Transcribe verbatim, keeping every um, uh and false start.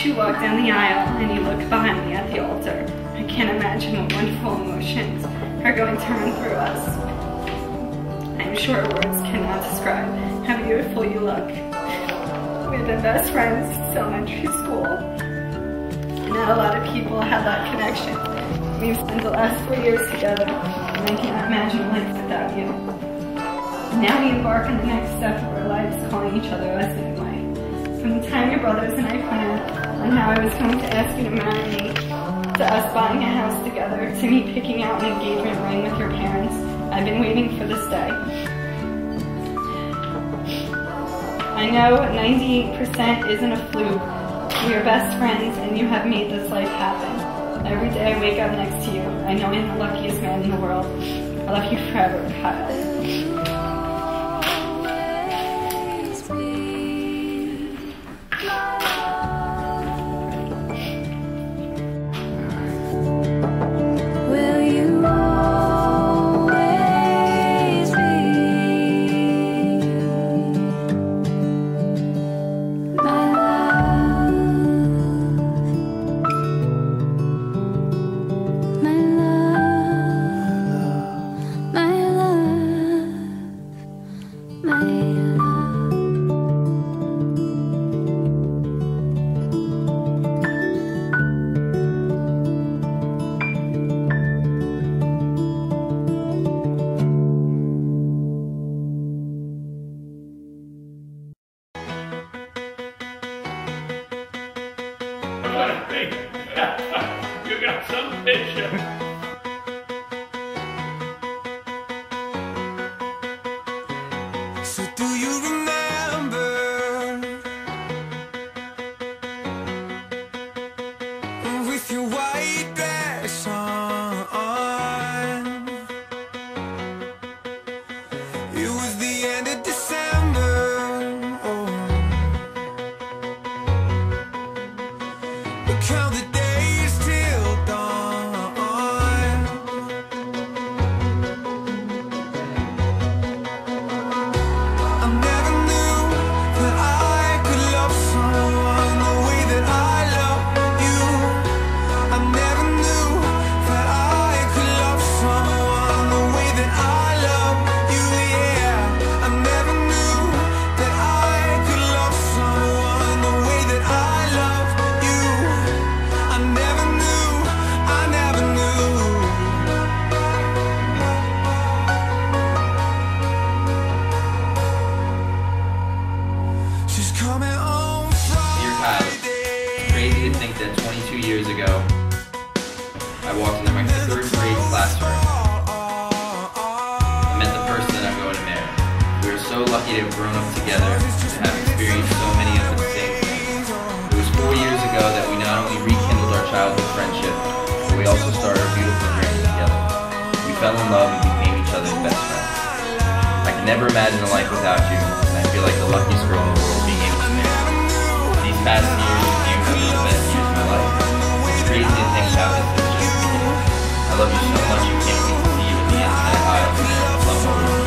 watch you walk down the aisle and you look behind me at the altar, I can't imagine what wonderful emotions are going to run through us. I'm sure words cannot describe how beautiful you look. We've been best friends since elementary school. Not a lot of people have that connection. We've spent the last four years together, and I cannot imagine life without you. Now we embark on the next step of our lives, calling each other husband and wife. From the time your brothers and I planned on how I was going to ask you to marry me, to us buying a house together, to me picking out an engagement ring with your parents, I've been waiting for this day. I know ninety percent isn't a fluke. We are best friends and you have made this life happen. Every day I wake up next to you, I know I'm the luckiest man in the world. I love you forever, Kyle. You got some picture. So do you remember with your white dress on? It was the end of December. Oh, but count the days till dawn. I never knew that I could love someone the way that I love you. I never knew that I could love someone the way that I love you, yeah. I never knew that I could love someone the way that I love you. I never knew, I never knew. She's coming home Dear Kyle, Friday. crazy to think that twenty-two years ago, I walked into my third grade classroom and met the person that I'm going to marry. We are so lucky to have grown up together and have experienced so many of the same things. It was four years ago that we not only rekindled our childhood friendship, but we also started a beautiful journey together. We fell in love and became each other's best friends. I can never imagine a life without you, and I feel like the luckiest girl in the world being able to marry you. These past years with you have been the best years of my life. It's crazy to think how this is just beginning. I love you so much you can't wait to see you at the end of that aisle. Love always.